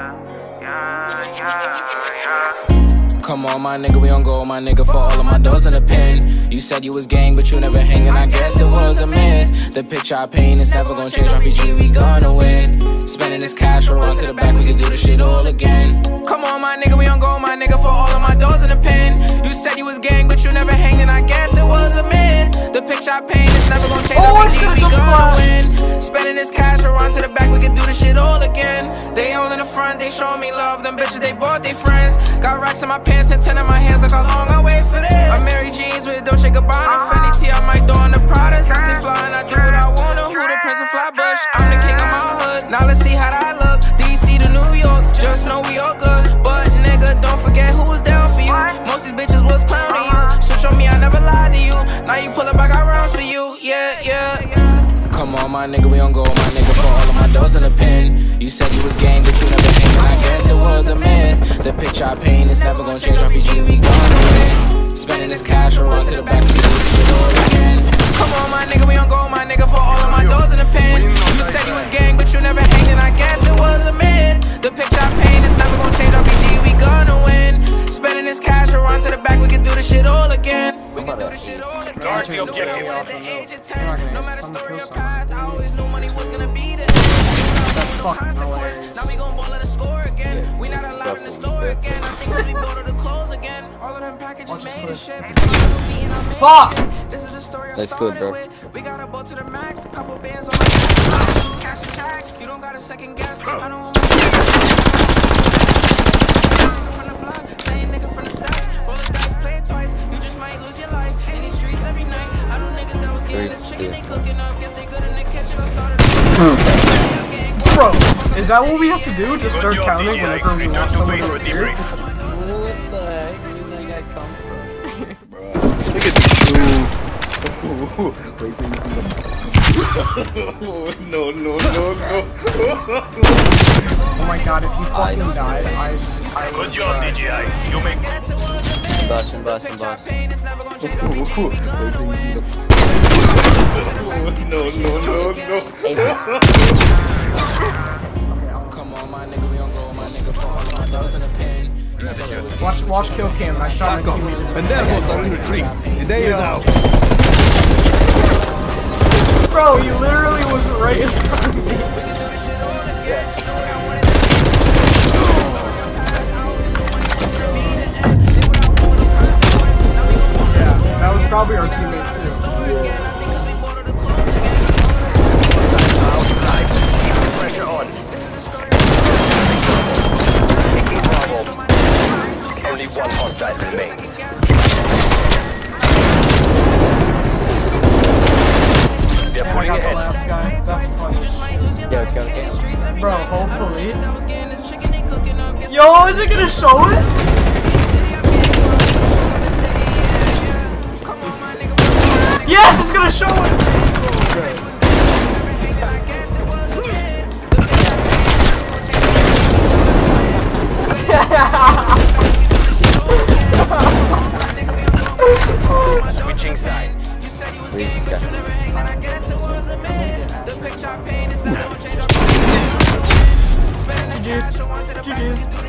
Come on, my nigga, we don't go, my nigga, for all of my doors in the pen. You said you was gang, but you never hanging, I guess it was a miss. The picture I paint is never gonna change, RPG, we gonna win. Spending this cash, we'll run to the back, we can do this shit all again. Come on, my nigga, we don't go, my nigga, for all of my doors in the pen. You said you was gang, but you never hanging, I guess it was a myth. The picture I paint is never gonna change, RPG, we gonna win. Spending this cash, we'll run to the back, we can do this shit all again. They all in the front, they showing me love, them bitches, they bought they friends. Got racks in my pants and 10 in my hands, look how long I wait for this. I'm Mary Jeans with Dolce Gabbana, Fendi T, I might throw in the Pradas. I stay fly and I do what I wanna. Who the Prince of Flatbush? I'm the king of my hood. Now let's see how that look. DC to New York, just know we all good. But nigga, don't forget who was down for you. Most these bitches was clowning you. Switch on me, I never lied to you. Now you pull up, I got rounds for you. Yeah, yeah. Come on, my nigga, we don't go, my nigga, for all of my doors in the pen. You said you was gang, but you never hanging, I guess it was a miss. The picture I paint is never gonna change, RPG, we gonna win. Spending this cash, we'll run to the back, we can do this shit all again. Come on, my nigga, we don't go, my nigga, for all of my doors in the pen. You said you was gang, but you never hanging, I guess it was a myth. The picture I paint is never gonna change, RPG, we gonna win. Spending this cash, we'll run to the back, we can do this shit all again. We can do this shit all again. Guard the objective. At the age of 10, no matter story or path, I always knew money was gonna be there. Now we gon' ball at the score again. We not allowed in the store again. I think we bought all the clothes again. All of them packages made as shit. Fuck! This is the story I That's good, started bro. with. We got a boat to the max, a couple bands on my cash attack. You don't got a second guess. I don't want my from the block, same nigga from the stack. Roll the dice, play it twice. You just might lose your life in these streets every night. I know niggas that was getting this chicken they cooking up. Guess they good in the kitchen. I started. Bro, is that what we have to do? Just start counting whenever we want someone to appear? What the heck? Where did that guy come from? Bro, look at this dude. Wait till you see them. No. Oh my god, if you fucking died, Good job, DJI. You make. Boss. Wait till you see them. No. Come on, my nigga, we don't go, my nigga, for all of my doors in the pen. Watch kill cam. I shot my teammate. Pendejos are in retreat. The day is out. Bro, he literally was right in front of me. Yeah, that was probably our teammate too. Pressure on. Only one hostile remains. They're And I pulling got the ahead. last guy. That's funny. Yo, go. Bro, hopefully. Yo, is it gonna show it? Yes, it's gonna show it! Switching side. GG's.